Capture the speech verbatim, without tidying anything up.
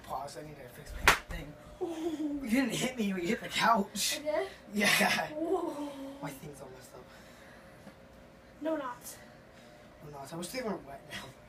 pause. I need to fix my thing. Ooh, you didn't hit me when you hit the couch. I did? Yeah. Ooh. My thing's all messed up. No, not. No, no, I wish they weren't wet now.